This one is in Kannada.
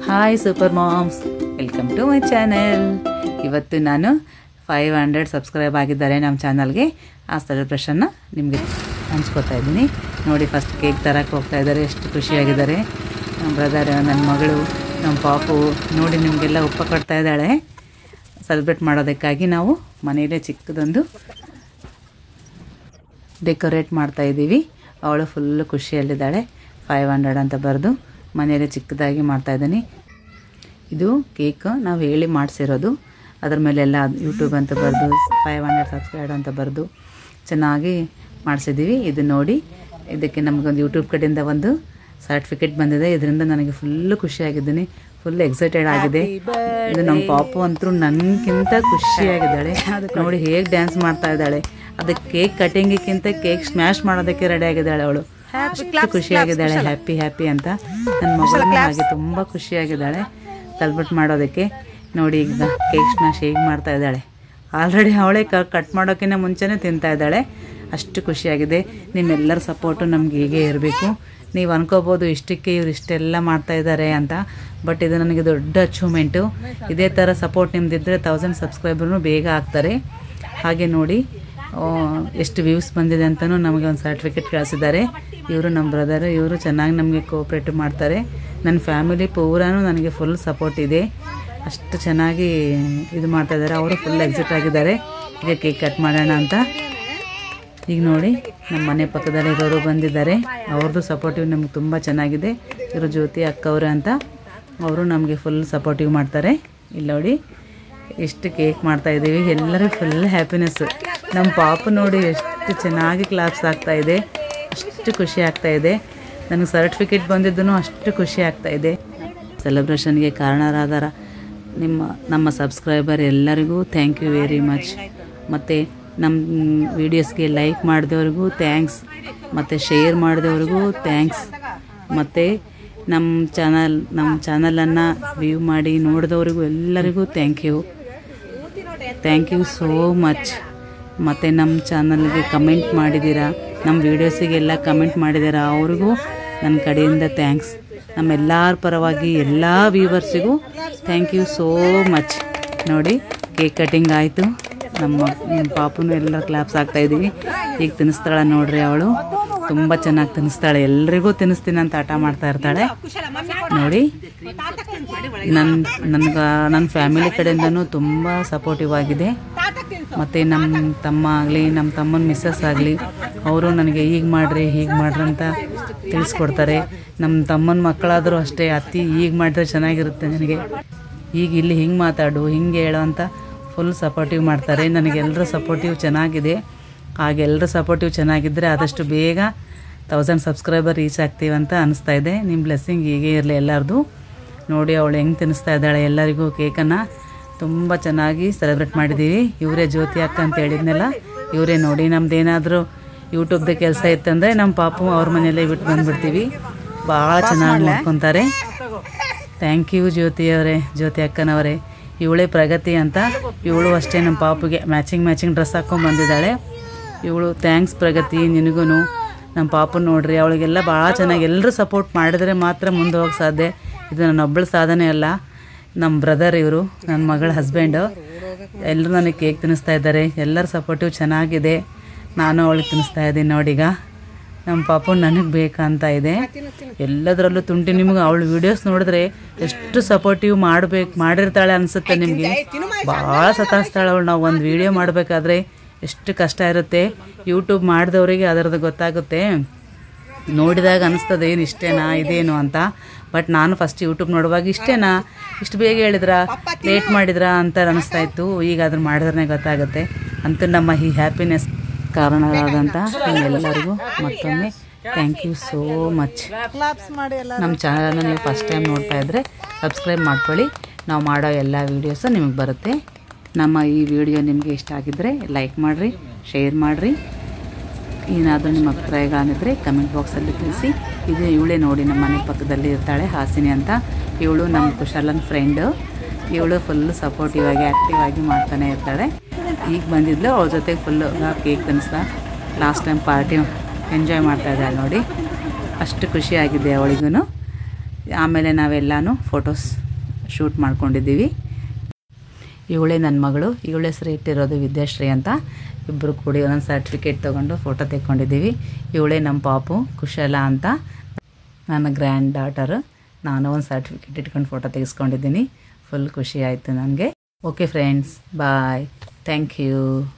Hi super moms, welcome to my channel. ಇವತ್ತು ನಾನು 500 ಸಬ್ಸ್ಕ್ರೈಬ್ ಆಗಿದ್ದಾರೆ ನಮ್ಮ ಚಾನಲ್ಗೆ. ಆ ಸೆಲೆಬ್ರೇಷನ್ನ ನಿಮಗೆ ಹಂಚ್ಕೋತಾ ಇದ್ದೀನಿ. ನೋಡಿ, ಫಸ್ಟ್ ಕೇಕ್ ತರಕ್ಕೆ ಹೋಗ್ತಾ ಇದ್ದಾರೆ. ಎಷ್ಟು ಖುಷಿಯಾಗಿದ್ದಾರೆ. ನಮ್ಮ ಬ್ರದರ್, ನನ್ನ ಮಗಳು, ನಮ್ಮ ಪಾಪು ನೋಡಿ ನಿಮಗೆಲ್ಲ ಉಪ್ಪ ಕೊಡ್ತಾ ಇದ್ದಾಳೆ. ಸೆಲೆಬ್ರೇಟ್ ಮಾಡೋದಕ್ಕಾಗಿ ನಾವು ಮನೆಯಲ್ಲೇ ಚಿಕ್ಕದೊಂದು ಡೆಕೋರೇಟ್ ಮಾಡ್ತಾಯಿದ್ದೀವಿ. ಅವಳು ಫುಲ್ಲು ಖುಷಿಯಲ್ಲಿದ್ದಾಳೆ. 500 ಅಂತ ಬರೆದು ಮನೆಯಲ್ಲೇ ಚಿಕ್ಕದಾಗಿ ಮಾಡ್ತಾಯಿದ್ದೀನಿ. ಇದು ಕೇಕ್ ನಾವು ಹೇಳಿ ಮಾಡಿಸಿರೋದು. ಅದ್ರ ಮೇಲೆಲ್ಲ ಯೂಟ್ಯೂಬ್ ಅಂತ ಬರೆದು 500 ಸಬ್ಸ್ಕ್ರೈಬ್ ಅಂತ ಬರೆದು ಚೆನ್ನಾಗಿ ಮಾಡಿಸಿದ್ದೀವಿ. ಇದು ನೋಡಿ, ಇದಕ್ಕೆ ನಮಗೊಂದು ಯೂಟ್ಯೂಬ್ ಕಡೆಯಿಂದ ಒಂದು ಸರ್ಟಿಫಿಕೇಟ್ ಬಂದಿದೆ. ಇದರಿಂದ ನನಗೆ ಫುಲ್ಲು ಖುಷಿಯಾಗಿದ್ದೀನಿ, ಫುಲ್ ಎಕ್ಸೈಟೆಡ್ ಆಗಿದೆ. ಇದು ನಮ್ಮ ಪಾಪು ಅಂತೂ ನನಗಿಂತ ಖುಷಿಯಾಗಿದ್ದಾಳೆ. ನೋಡಿ ಹೇಗೆ ಡ್ಯಾನ್ಸ್ ಮಾಡ್ತಾ ಇದ್ದಾಳೆ. ಅದಕ್ಕೆ ಕೇಕ್ ಕಟಿಂಗಿಕ್ಕಿಂತ ಕೇಕ್ ಸ್ಮ್ಯಾಶ್ ಮಾಡೋದಕ್ಕೆ ರೆಡಿ ಆಗಿದ್ದಾಳೆ ಅವಳು. ಅಷ್ಟು ಖುಷಿಯಾಗಿದ್ದಾಳೆ. ಹ್ಯಾಪಿ ಹ್ಯಾಪಿ ಅಂತ. ನನ್ನ ಮಗಳನ್ನ ಹಾಗೆ ತುಂಬ ಖುಷಿಯಾಗಿದ್ದಾಳೆ ಸೆಲೆಬ್ರೇಟ್ ಮಾಡೋದಕ್ಕೆ. ನೋಡಿ, ಈಗ ಕೇಕ್ ಸ್ಮ್ಯಾಶ್ ಹೇಗೆ ಮಾಡ್ತಾ ಇದ್ದಾಳೆ. ಆಲ್ರೆಡಿ ಅವಳೇ ಕಟ್ ಮಾಡೋಕ್ಕಿಂತ ಮುಂಚೆನೇ ತಿಂತಾ ಇದ್ದಾಳೆ. ಅಷ್ಟು ಖುಷಿಯಾಗಿದೆ. ನಿಮ್ಮೆಲ್ಲರ ಸಪೋರ್ಟು ನಮ್ಗೆ ಹೀಗೆ ಇರಬೇಕು. ನೀವು ಅನ್ಕೋಬೋದು ಇಷ್ಟಕ್ಕೆ ಇವ್ರು ಇಷ್ಟೆಲ್ಲ ಮಾಡ್ತಾಯಿದ್ದಾರೆ ಅಂತ, ಬಟ್ ಇದು ನನಗೆ ದೊಡ್ಡ ಅಚೀವ್ಮೆಂಟು. ಇದೇ ಥರ ಸಪೋರ್ಟ್ ನಿಮ್ದಿದ್ದರೆ 1000 ಸಬ್ಸ್ಕ್ರೈಬರ್ನು ಬೇಗ ಆಗ್ತಾರೆ. ಹಾಗೆ ನೋಡಿ ಎಷ್ಟು ವ್ಯೂಸ್ ಬಂದಿದೆ ಅಂತಲೂ ನಮಗೆ ಒಂದು ಸರ್ಟಿಫಿಕೇಟ್ ಕಳಿಸಿದ್ದಾರೆ. ಇವರು ನಮ್ಮ ಬ್ರದರ್, ಇವರು ಚೆನ್ನಾಗಿ ನಮಗೆ ಕೋಆಪ್ರೇಟ್ ಮಾಡ್ತಾರೆ. ನನ್ನ ಫ್ಯಾಮಿಲಿ ಪೂರಾನು ನನಗೆ ಫುಲ್ ಸಪೋರ್ಟ್ ಇದೆ. ಅಷ್ಟು ಚೆನ್ನಾಗಿ ಇದು ಮಾಡ್ತಾಯಿದ್ದಾರೆ. ಅವರು ಫುಲ್ ಎಕ್ಸಿಟ್ ಆಗಿದ್ದಾರೆ. ಈಗ ಕೇಕ್ ಕಟ್ ಮಾಡೋಣ ಅಂತ. ಈಗ ನೋಡಿ, ನಮ್ಮ ಮನೆ ಪಕ್ಕದಲ್ಲಿ ಇರೋರು ಬಂದಿದ್ದಾರೆ. ಅವ್ರದ್ದು ಸಪೋರ್ಟಿವ್ ನಮ್ಗೆ ತುಂಬ ಚೆನ್ನಾಗಿದೆ. ಇವರು ಜ್ಯೋತಿ ಅಕ್ಕವ್ರು ಅಂತ, ಅವರು ನಮಗೆ ಫುಲ್ ಸಪೋರ್ಟಿವ್ ಮಾಡ್ತಾರೆ. ಇಲ್ಲಿ ನೋಡಿ ಎಷ್ಟು ಕೇಕ್ ಮಾಡ್ತಾಯಿದ್ದೀವಿ. ಎಲ್ಲರೂ ಫುಲ್ ಹ್ಯಾಪಿನೆಸ್ಸು. ನಮ್ಮ ಪಾಪು ನೋಡಿ ಎಷ್ಟು ಚೆನ್ನಾಗಿ ಕ್ಲಾಪ್ಸ್ ಆಗ್ತಾಯಿದೆ. ಅಷ್ಟು ಖುಷಿ ಆಗ್ತಾಯಿದೆ. ನನಗೆ ಸರ್ಟಿಫಿಕೇಟ್ ಬಂದಿದ್ದೂ ಅಷ್ಟು ಖುಷಿ ಆಗ್ತಾಯಿದೆ. ಸೆಲೆಬ್ರೇಷನ್ಗೆ ಕಾರಣರಾದ ನಮ್ಮ ಸಬ್ಸ್ಕ್ರೈಬರ್ ಎಲ್ಲರಿಗೂ ಥ್ಯಾಂಕ್ ಯು ವೆರಿ ಮಚ್. ಮತ್ತು ನಮ್ಮ ವೀಡಿಯೋಸ್ಗೆ ಲೈಕ್ ಮಾಡಿದವ್ರಿಗೂ ಥ್ಯಾಂಕ್ಸ್, ಮತ್ತು ಶೇರ್ ಮಾಡಿದವ್ರಿಗೂ ಥ್ಯಾಂಕ್ಸ್, ಮತ್ತು ನಮ್ಮ ಚಾನಲನ್ನು ವ್ಯೂ ಮಾಡಿ ನೋಡಿದವ್ರಿಗೂ ಎಲ್ಲರಿಗೂ ಥ್ಯಾಂಕ್ ಯು ಸೋ ಮಚ್. ಮತ್ತು ನಮ್ಮ ಚಾನಲ್ಗೆ ಕಮೆಂಟ್ ಮಾಡಿದ್ದೀರಾ, ನಮ್ಮ ವೀಡಿಯೋಸಿಗೆಲ್ಲ ಕಮೆಂಟ್ ಮಾಡಿದ್ದೀರಾ, ಅವ್ರಿಗೂ ನನ್ನ ಕಡೆಯಿಂದ ಥ್ಯಾಂಕ್ಸ್. ನಮ್ಮೆಲ್ಲರ ಪರವಾಗಿ ಎಲ್ಲ ವ್ಯೂವರ್ಸಿಗೂ ಥ್ಯಾಂಕ್ ಯು ಸೋ ಮಚ್. ನೋಡಿ, ಕೇಕ್ ಕಟಿಂಗ್ ಆಯಿತು. ನಮ್ಮ ಪಾಪುನು ಎಲ್ಲ ಕ್ಲಾಪ್ಸ್ ಆಗ್ತಾಯಿದ್ದೀವಿ. ಈಗ ತಿನ್ನಿಸ್ತಾಳೆ ನೋಡ್ರಿ. ಅವಳು ತುಂಬ ಚೆನ್ನಾಗಿ ತಿನ್ನಿಸ್ತಾಳೆ. ಎಲ್ರಿಗೂ ತಿನ್ನಿಸ್ತೀನಿ ಅಂತ ಹಠ ಮಾಡ್ತಾ ಇರ್ತಾಳೆ. ನೋಡಿ, ನನ್ನ ಫ್ಯಾಮಿಲಿ ಕಡೆಯಿಂದನೂ ತುಂಬ ಸಪೋರ್ಟಿವ್ ಆಗಿದೆ. ಮತ್ತು ನಮ್ಮ ತಮ್ಮ ಆಗಲಿ, ನಮ್ಮ ತಮ್ಮನ ಮಿಸ್ಸಸ್ ಆಗಲಿ, ಅವರು ನನಗೆ ಹೀಗೆ ಮಾಡಿರಿ ಅಂತ ತಿಳಿಸ್ಕೊಡ್ತಾರೆ. ನಮ್ಮ ತಮ್ಮನ ಮಕ್ಕಳಾದರೂ ಅಷ್ಟೇ, ಅತ್ತಿ ಹೀಗೆ ಮಾಡಿದ್ರೆ ಚೆನ್ನಾಗಿರುತ್ತೆ ನನಗೆ, ಈಗ ಇಲ್ಲಿ ಹಿಂಗೆ ಮಾತಾಡು, ಹಿಂಗೆ ಹೇಳೋ ಅಂತ ಫುಲ್ ಸಪೋರ್ಟಿವ್ ಮಾಡ್ತಾರೆ. ನನಗೆಲ್ಲರ ಸಪೋರ್ಟಿವ್ ಚೆನ್ನಾಗಿದೆ. ಹಾಗೆ ಎಲ್ಲರ ಸಪೋರ್ಟಿವ್ ಚೆನ್ನಾಗಿದ್ದರೆ ಆದಷ್ಟು ಬೇಗ 1000 ಸಬ್ಸ್ಕ್ರೈಬರ್ ರೀಚ್ ಆಗ್ತೀವಂತ ಅನಿಸ್ತಾ ಇದೆ. ನಿಮ್ಮ ಬ್ಲೆಸ್ಸಿಂಗ್ ಹೀಗೆ ಇರಲಿ ಎಲ್ಲರದು. ನೋಡಿ ಅವಳು ಹೆಂಗೆ ತಿನ್ನಿಸ್ತಾ ಇದ್ದಾಳೆ ಎಲ್ಲರಿಗೂ ಕೇಕನ್ನು. ತುಂಬ ಚೆನ್ನಾಗಿ ಸೆಲೆಬ್ರೇಟ್ ಮಾಡಿದ್ದೀವಿ. ಇವರೇ ಜ್ಯೋತಿ ಅಕ್ಕ ಅಂತ ಹೇಳಿದ್ನೆಲ್ಲ ಇವರೇ. ನೋಡಿ, ನಮ್ದೇನಾದರೂ ಯೂಟ್ಯೂಬ್ದ ಕೆಲಸ ಇತ್ತಂದರೆ ನಮ್ಮ ಪಾಪು ಅವ್ರ ಮನೆಯಲ್ಲೇ ಬಿಟ್ಟು ಬಂದುಬಿಡ್ತೀವಿ. ಭಾಳ ಚೆನ್ನಾಗಿ ನೋಡ್ಕೊತಾರೆ. ಥ್ಯಾಂಕ್ ಯು ಜ್ಯೋತಿ ಅಕ್ಕನವರೇ. ಇವಳೇ ಪ್ರಗತಿ ಅಂತ. ಇವಳು ಅಷ್ಟೇ ನಮ್ಮ ಪಾಪುಗೆ ಮ್ಯಾಚಿಂಗ್ ಡ್ರೆಸ್ ಹಾಕ್ಕೊಂಡು ಬಂದಿದ್ದಾಳೆ. ಇವಳು ಥ್ಯಾಂಕ್ಸ್ ಪ್ರಗತಿ, ನಿನಗೂ. ನಮ್ಮ ಪಾಪು ನೋಡ್ರಿ, ಅವಳಿಗೆಲ್ಲ ಭಾಳ ಚೆನ್ನಾಗಿ ಎಲ್ಲರೂ ಸಪೋರ್ಟ್ ಮಾಡಿದರೆ ಮಾತ್ರ ಮುಂದೆ ಹೋಗಿ ಸಾಧ್ಯ. ಇದು ನನ್ನ ಒಬ್ಬಳ ಸಾಧನೆ ಅಲ್ಲ, ನಮ್ಮ ಬ್ರದರ್ ಇವರು, ನನ್ನ ಮಗಳ ಹಸ್ಬೆಂಡು. ಎಲ್ಲರೂ ನನಗೆ ಕೇಕ್ ತಿನ್ನಿಸ್ತಾ ಇದ್ದಾರೆ. ಎಲ್ಲರ ಸಪೋರ್ಟಿವ್ ಚೆನ್ನಾಗಿದೆ. ನಾನು ಅವಳಿಗೆ ತಿನ್ನಿಸ್ತಾ ಇದ್ದೀನಿ. ನೋಡೀಗ ನಮ್ಮ ಪಾಪು ನನಗೆ ಬೇಕಂತ ಇದೆ ಎಲ್ಲದರಲ್ಲೂ ತುಂಟಿ. ನಿಮ್ಗೆ ಅವಳು ವೀಡಿಯೋಸ್ ನೋಡಿದ್ರೆ ಎಷ್ಟು ಸಪೋರ್ಟಿವ್ ಮಾಡಿರ್ತಾಳೆ ಅನಿಸುತ್ತೆ ನಿಮಗೆ. ಭಾಳ ಸತಾಯಿಸ್ತಾಳೆ ಅವಳು. ನಾವು ಒಂದು ವೀಡಿಯೋ ಮಾಡಬೇಕಾದ್ರೆ ಎಷ್ಟು ಕಷ್ಟ ಇರುತ್ತೆ. ಯೂಟ್ಯೂಬ್ ಮಾಡಿದವರಿಗೆ ಅದರದ್ದು ಗೊತ್ತಾಗುತ್ತೆ. ನೋಡಿದಾಗ ಅನಿಸ್ತದೆ ಏನು ಇಷ್ಟೇನಾ ಇದೇನು ಅಂತ. ಬಟ್ ನಾನು ಫಸ್ಟ್ ಯೂಟ್ಯೂಬ್ ನೋಡುವಾಗ ಇಷ್ಟೇನಾ, ಇಷ್ಟು ಬೇಗ ಹೇಳಿದ್ರಾ, ಲೇಟ್ ಮಾಡಿದ್ರಾ ಅಂತ ಅನಿಸ್ತಾ ಇತ್ತು. ಈಗ ಅದ್ರ ಮಾಡಿದ್ರೆ ಗೊತ್ತಾಗುತ್ತೆ. ಅಂತೂ ನಮ್ಮ ಈ ಹ್ಯಾಪಿನೆಸ್ ಕಾರಣರಾದಂಥ ನಿಮ್ಮೆಲ್ಲರಿಗೂ ಮತ್ತೊಮ್ಮೆ ಥ್ಯಾಂಕ್ ಯು ಸೋ ಮಚ್. ನಮ್ಮ ಚಾನಲನ್ನು ಫಸ್ಟ್ ಟೈಮ್ ನೋಡ್ತಾ ಇದ್ದರೆ ಸಬ್ಸ್ಕ್ರೈಬ್ ಮಾಡ್ಕೊಳ್ಳಿ. ನಾವು ಮಾಡೋ ಎಲ್ಲ ವೀಡಿಯೋಸು ನಿಮಗೆ ಬರುತ್ತೆ. ನಮ್ಮ ಈ ವಿಡಿಯೋ ನಿಮಗೆ ಇಷ್ಟ ಆಗಿದ್ದರೆ ಲೈಕ್ ಮಾಡಿರಿ, ಶೇರ್ ಮಾಡಿರಿ. ಏನಾದರೂ ನಿಮ್ಮ ಅಭಿಪ್ರಾಯಗಳನ್ನಿದ್ರೆ ಕಮೆಂಟ್ ಬಾಕ್ಸಲ್ಲಿ ತಿಳಿಸಿ. ಇದು ಇವಳೇ ನೋಡಿ, ನಮ್ಮ ಮನೆ ಪಕ್ಕದಲ್ಲಿ ಇರ್ತಾಳೆ, ಹಾಸಿನಿ ಅಂತ. ಇವಳು ನಮ್ಮ ಕುಶಾಲನ್ ಫ್ರೆಂಡು. ಇವಳು ಫುಲ್ಲು ಸಪೋರ್ಟಿವ್ ಆಗಿ ಆ್ಯಕ್ಟಿವ್ ಆಗಿ ಮಾಡ್ತಾನೆ ಇರ್ತಾಳೆ. ಈಗ ಬಂದಿದ್ಲು, ಅವ್ರ ಜೊತೆಗೆ ಫುಲ್ಲು ಕೇಕ್ ತಿನ್ನಿಸ್ತಾ ಲಾಸ್ಟ್ ಟೈಮ್ ಪಾರ್ಟಿ ಎಂಜಾಯ್ ಮಾಡ್ತಾಯಿದ್ದಾಳೆ ನೋಡಿ. ಅಷ್ಟು ಖುಷಿಯಾಗಿದೆ ಅವಳಿಗೂ. ಆಮೇಲೆ ನಾವೆಲ್ಲನೂ ಫೋಟೋಸ್ ಶೂಟ್ ಮಾಡ್ಕೊಂಡಿದ್ದೀವಿ. ಇವಳೇ ನನ್ನ ಮಗಳು, ಇವಳ ಹೆಸರು ಇಟ್ಟಿರೋದು ವಿದ್ಯಾಶ್ರೀ ಅಂತ. ಇಬ್ಬರು ಕೂಡಿ ಒಂದೊಂದು ಸರ್ಟಿಫಿಕೇಟ್ ತೊಗೊಂಡು ಫೋಟೋ ತೆಕ್ಕೊಂಡಿದ್ದೀವಿ. ಇವಳೇ ನಮ್ಮ ಪಾಪು ಕುಶಲ ಅಂತ, ನನ್ನ ಗ್ರ್ಯಾಂಡ್ ಡಾಟರು. ನಾನು ಒಂದು ಸರ್ಟಿಫಿಕೇಟ್ ಇಟ್ಕೊಂಡು ಫೋಟೋ ತೆಗೆಸ್ಕೊಂಡಿದ್ದೀನಿ. ಫುಲ್ ಖುಷಿ ಆಯಿತು ನನಗೆ. Okay friends, bye, thank you.